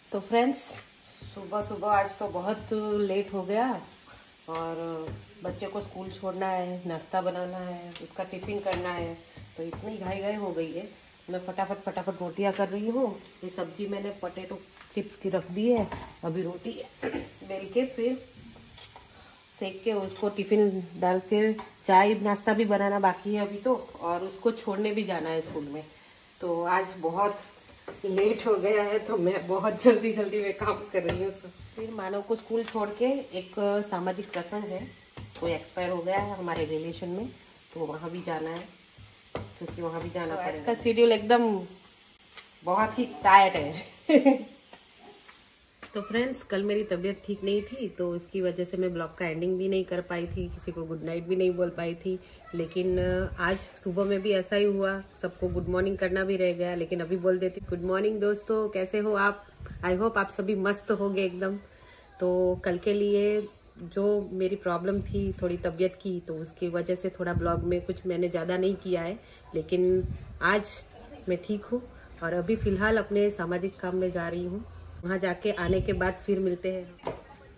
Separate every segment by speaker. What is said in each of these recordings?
Speaker 1: तो फ्रेंड्स, सुबह सुबह आज तो बहुत लेट हो गया और बच्चे को स्कूल छोड़ना है, नाश्ता बनाना है, उसका टिफ़िन करना है, तो इतनी घाई हो गई है। मैं फटाफट रोटियां कर रही हूँ। ये सब्जी मैंने पोटैटो चिप्स की रख दी है। अभी रोटी बेल के फिर सेक के उसको टिफ़िन डाल के, चाय नाश्ता भी बनाना बाकी है अभी तो, और उसको छोड़ने भी जाना है स्कूल में। तो आज बहुत लेट हो गया है, तो मैं बहुत जल्दी में काम कर रही हूँ। फिर मानव को स्कूल छोड़ के एक सामाजिक प्रसंग है, कोई एक्सपायर हो गया है हमारे रिलेशन में, तो वहाँ भी जाना है, क्योंकि वहाँ भी जाना पड़ेगा। आज का शेड्यूल एकदम बहुत ही टायर्ड है। तो फ्रेंड्स, कल मेरी तबीयत ठीक नहीं थी, तो इसकी वजह से मैं ब्लॉग का एंडिंग भी नहीं कर पाई थी, किसी को गुड नाइट भी नहीं बोल पाई थी। लेकिन आज सुबह में भी ऐसा ही हुआ, सबको गुड मॉर्निंग करना भी रह गया, लेकिन अभी बोल देती गुड मॉर्निंग दोस्तों, कैसे हो आप? आई होप आप सभी मस्त हो गए एकदम। तो कल के लिए जो मेरी प्रॉब्लम थी थोड़ी तबीयत की, तो उसकी वजह से थोड़ा ब्लॉग में कुछ मैंने ज़्यादा नहीं किया है, लेकिन आज मैं ठीक हूँ और अभी फ़िलहाल अपने सामाजिक काम में जा रही हूँ। वहाँ जाके आने के बाद फिर मिलते हैं।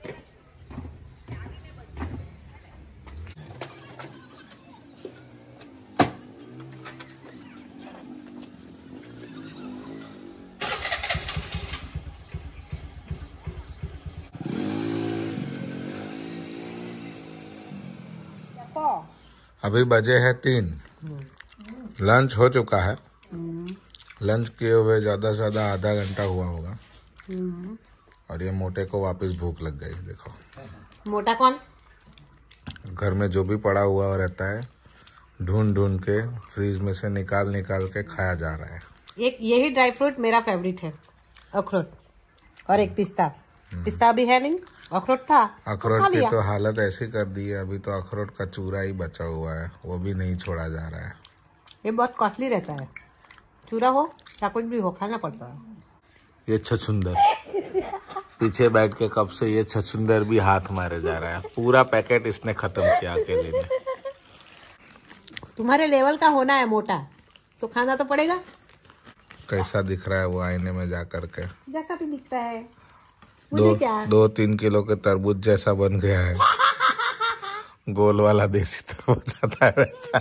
Speaker 2: अभी बजे है 3, लंच हो चुका है। लंच किए हुए ज़्यादा से ज़्यादा आधा घंटा हुआ होगा और ये मोटे को वापस भूख लग गई। देखो
Speaker 1: मोटा कौन?
Speaker 2: घर में जो भी पड़ा हुआ रहता है ढूंढ के फ्रीज में से निकाल के खाया जा रहा है।
Speaker 1: एक यही ड्राई फ्रूट मेरा फेवरेट है, अखरोट, और एक पिस्ता। पिस्ता भी है नहीं, अखरोट था।
Speaker 2: अखरोट की तो हालत ऐसी कर दी है, अभी तो अखरोट का चूरा ही बचा हुआ है, वो भी नहीं छोड़ा जा रहा है।
Speaker 1: ये बहुत कॉस्टली रहता है, चूरा हो या कुछ भी हो, खाना पड़ता है।
Speaker 2: ये छछुंदर पीछे बैठ के कब से ये छछुंदर भी हाथ मारे जा रहा है। पूरा पैकेट इसने खत्म किया अकेले ने।
Speaker 1: तुम्हारे लेवल का होना है मोटा, तो खाना तो पड़ेगा।
Speaker 2: कैसा दिख रहा है वो आईने में जा करके?
Speaker 1: जैसा भी दिखता है मुझे क्या।
Speaker 2: 2-3 किलो के तरबूज जैसा बन गया है। गोल वाला देसी तरबूज आता है वैसा।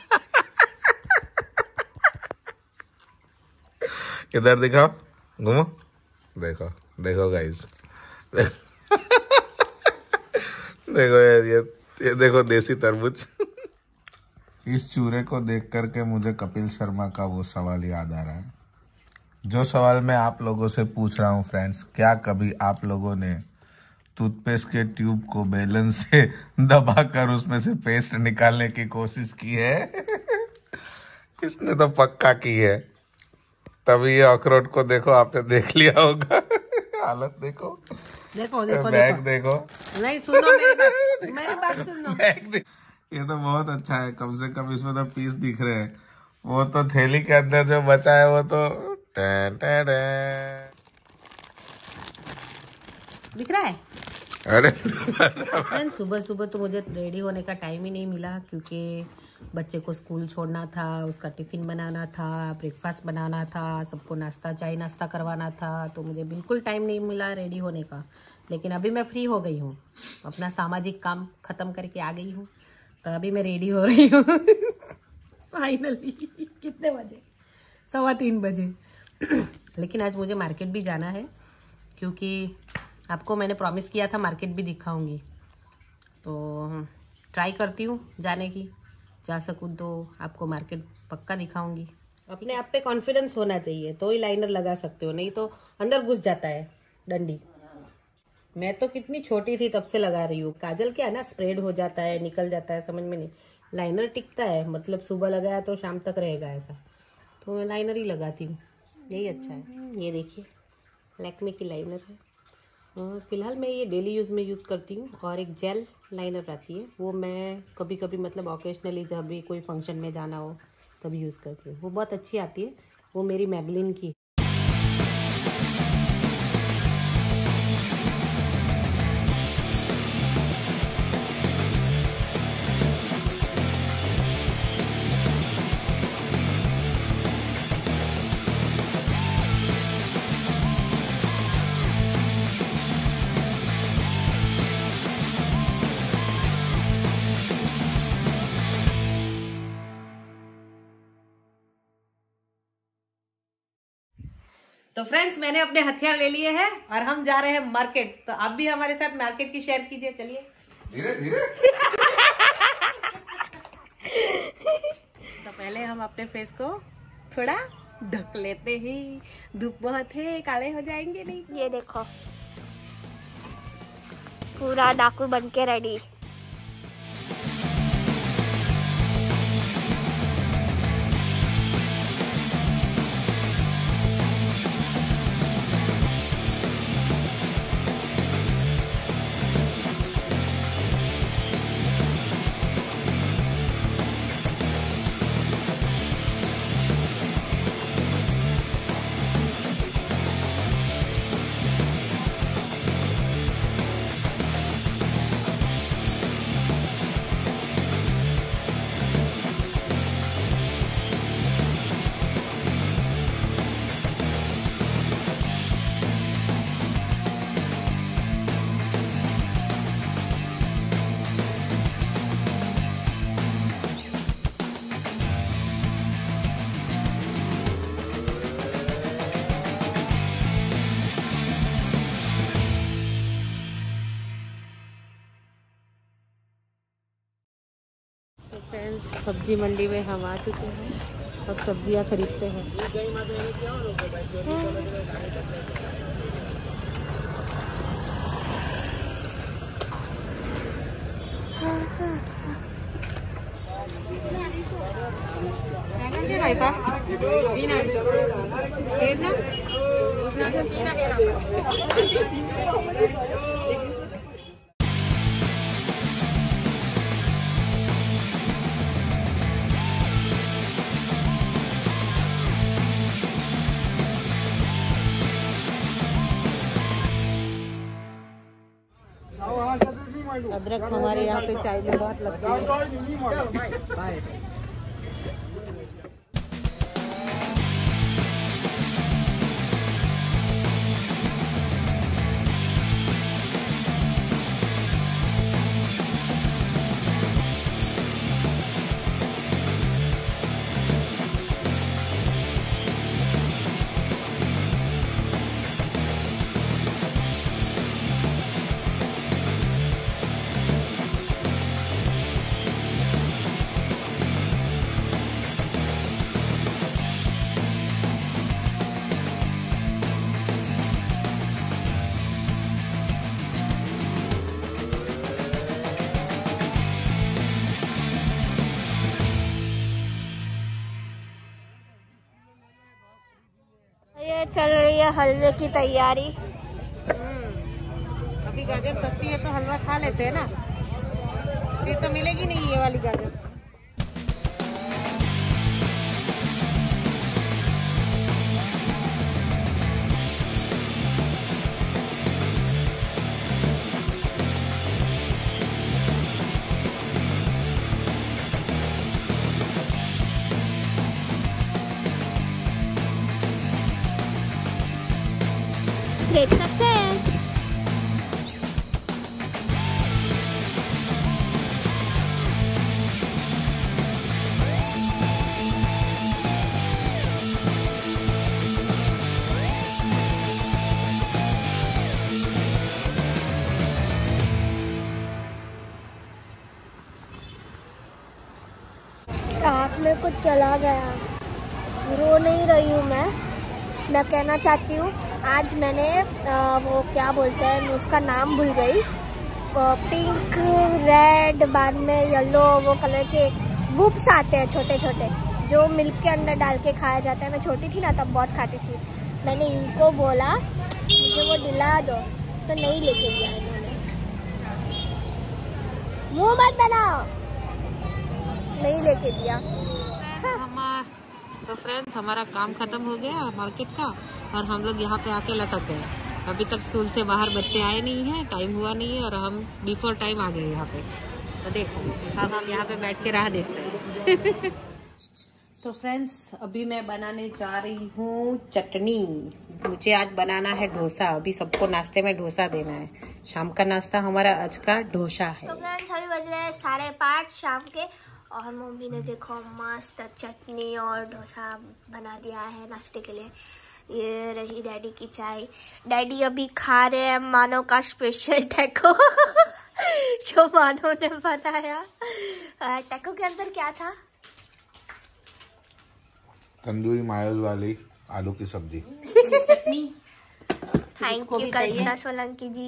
Speaker 2: इधर दिखाओ, घूमो, देखो गाइस। देखो ये देखो देसी तरबूज। इस चूरे को देख करके मुझे कपिल शर्मा का वो सवाल याद आ रहा है, जो सवाल मैं आप लोगों से पूछ रहा हूँ फ्रेंड्स। क्या कभी आप लोगों ने टूथपेस्ट के ट्यूब को बेलन से दबाकर उसमें से पेस्ट निकालने की कोशिश की है? इसने तो पक्का की है। तभी ये अखरोट को देखो, आपने देख लिया होगा। हालत देखो, बैग देखो।
Speaker 1: नहीं सुनो मेरी बात सुनो।
Speaker 2: ये तो बहुत अच्छा है, कम से कम इसमें तो पीस दिख रहे हैं। वो तो थैली के अंदर जो बचा है वो तो
Speaker 1: दिख रहा है।
Speaker 2: अरे
Speaker 1: सुबह तो मुझे रेडी होने का टाइम ही नहीं मिला, क्योंकि बच्चे को स्कूल छोड़ना था, उसका टिफिन बनाना था, ब्रेकफास्ट बनाना था, सबको चाय नाश्ता करवाना था, तो मुझे बिल्कुल टाइम नहीं मिला रेडी होने का। लेकिन अभी मैं फ्री हो गई हूँ, अपना सामाजिक काम खत्म करके आ गई हूँ, तो अभी मैं रेडी हो रही हूँ। फाइनली कितने बजे? 3:15 बजे। लेकिन आज मुझे मार्केट भी जाना है, क्योंकि आपको मैंने प्रॉमिस किया था मार्केट भी दिखाऊंगी, तो ट्राई करती हूँ जाने की। जा सकूँ तो आपको मार्केट पक्का दिखाऊंगी। अपने आप पे कॉन्फिडेंस होना चाहिए, तो ही लाइनर लगा सकते हो, नहीं तो अंदर घुस जाता है डंडी। मैं तो कितनी छोटी थी तब से लगा रही हूँ। काजल क्या है ना, स्प्रेड हो जाता है, निकल जाता है, समझ में नहीं। लाइनर टिकता है, मतलब सुबह लगाया तो शाम तक रहेगा ऐसा, तो मैं लाइनर ही लगाती हूँ, यही अच्छा है। ये देखिए लैक्मे की लाइनर है। फ़िलहाल मैं ये डेली यूज़ में यूज़ करती हूँ, और एक जेल लाइनर आती है, वो मैं कभी कभी मतलब ऑकेजनली जब भी कोई फंक्शन में जाना हो तभी यूज़ करती हूँ। वो बहुत अच्छी आती है, वो मेरी मैबलिन की। तो फ्रेंड्स मैंने अपने हथियार ले लिए हैं और हम जा रहे हैं मार्केट। तो आप भी हमारे साथ मार्केट की शेयर कीजिए, चलिए।
Speaker 2: धीरे धीरे।
Speaker 1: तो पहले हम अपने फेस को थोड़ा ढक लेते हैं, धूप बहुत है, काले हो जाएंगे नहीं।
Speaker 3: ये देखो पूरा डाकू बन के रेडी।
Speaker 1: फ्रेंड्स सब्जी मंडी में हम आ चुके हैं, अब सब्जियां खरीदते हैं। अदरक हमारे यहाँ पे चाय में बहुत लगती है।
Speaker 3: ये चल रही है हलवे की तैयारी।
Speaker 1: अभी गाजर सस्ती है तो हलवा खा लेते हैं ना, फिर तो मिलेगी नहीं ये वाली गाजर।
Speaker 3: Great success! आँख में कुछ चला गया। रो नहीं रही हूँ मैं कहना चाहती हूँ आज मैंने वो क्या बोलते हैं उसका नाम भूल गई, पिंक रेड बाद में येलो वो कलर के वुप्स आते हैं छोटे छोटे जो मिल्क के अंदर डाल के खाया जाता है। मैं छोटी थी ना तब बहुत खाती थी। मैंने इनको बोला मुझे वो दिला दो तो नहीं लेके दिया इन्होंने। मुँह मत बनाओ, नहीं लेके दिया।
Speaker 1: तो फ्रेंड्स हमारा काम खत्म हो गया मार्केट का और हम लोग यहाँ पे आके लटक गए। अभी तक स्कूल से बाहर बच्चे आए नहीं हैं, टाइम हुआ नहीं है और हम बिफोर टाइम आ गए यहाँ पे। तो देखो अब हम यहाँ पे बैठ के राह देखते हैं। तो फ्रेंड्स अभी मैं बनाने जा रही हूँ चटनी। मुझे आज बनाना है डोसा। अभी सबको नाश्ते में डोसा देना है। शाम का नाश्ता हमारा आज का डोसा है।
Speaker 3: तो फ्रेंड्स अभी बज रहे हैं 5:30 शाम के और मम्मी ने देखो मस्त चटनी और डोसा बना दिया है नाश्ते के लिए। ये रही डैडी की चाय। डैडी अभी खा रहे हैं मानो का स्पेशल टैको जो मानो ने बनाया। टैको के अंदर क्या था?
Speaker 2: तंदूरी मायोज वाली आलू की सब्जी,
Speaker 1: चटनी।
Speaker 3: Thank you Kalpana Solanki ji.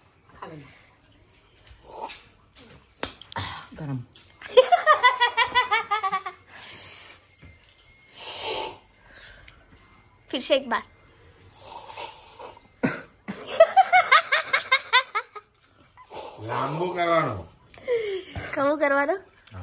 Speaker 1: गरम।
Speaker 3: फिर से एक बार।
Speaker 2: लांबू करवा दो।
Speaker 3: कबू करवा दो।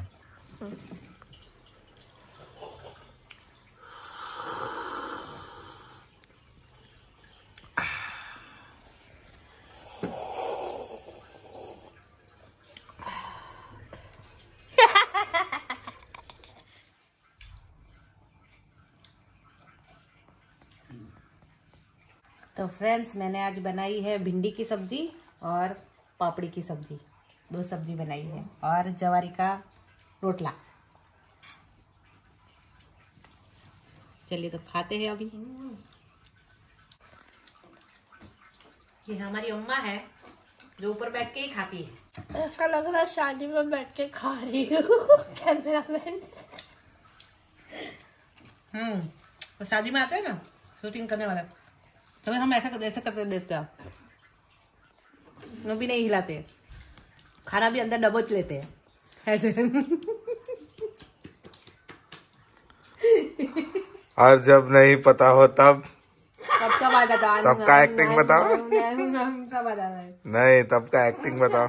Speaker 1: तो फ्रेंड्स, मैंने आज बनाई है भिंडी की सब्जी और पापड़ी की सब्जी, 2 सब्जी बनाई है, और जवारी का रोटला। चलिए तो खाते हैं अभी। ये हमारी अम्मा है जो ऊपर बैठ के ही खाती है।
Speaker 3: ऐसा लग रहा है शादी में बैठ के खा रही हूँ। कैमरामैन।
Speaker 1: तो शादी में आते हैं ना शूटिंग करने वाला, तो हम ऐसा करते देखते हैं, वो भी नहीं हिलाते, खाना भी अंदर दबोच लेते हैं ऐसे।
Speaker 2: और जब नहीं पता हो तब
Speaker 1: सब आ जाता है।
Speaker 2: तब का एक्टिंग बताओ।
Speaker 1: सब आ जाता है।
Speaker 2: नहीं, तब का एक्टिंग बताओ।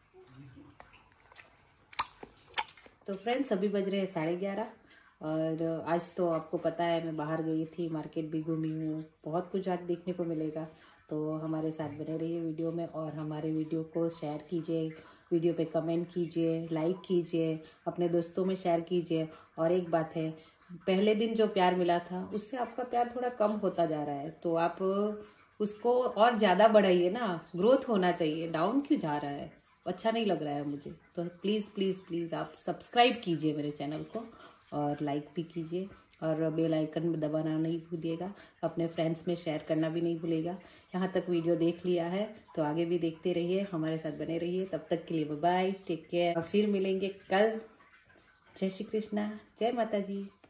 Speaker 1: तो फ्रेंड्स, अभी बज रहे हैं 11:30 और आज तो आपको पता है मैं बाहर गई थी, मार्केट भी घूमी हूँ, बहुत कुछ आज देखने को मिलेगा। तो हमारे साथ बने रहिए वीडियो में और हमारे वीडियो को शेयर कीजिए, वीडियो पे कमेंट कीजिए, लाइक कीजिए, अपने दोस्तों में शेयर कीजिए। और एक बात है, पहले दिन जो प्यार मिला था उससे आपका प्यार थोड़ा कम होता जा रहा है, तो आप उसको और ज़्यादा बढ़ाइए ना, ग्रोथ होना चाहिए। डाउन क्यों जा रहा है, अच्छा नहीं लग रहा है मुझे। तो प्लीज़ प्लीज़ प्लीज़ आप सब्सक्राइब कीजिए मेरे चैनल को और लाइक भी कीजिए और बेल आइकन में दबाना नहीं भूलिएगा, अपने फ्रेंड्स में शेयर करना भी नहीं भूलिएगा। यहाँ तक वीडियो देख लिया है तो आगे भी देखते रहिए, हमारे साथ बने रहिए। तब तक के लिए बाय बाय, टेक केयर, और फिर मिलेंगे कल। जय श्री कृष्णा, जय माता जी।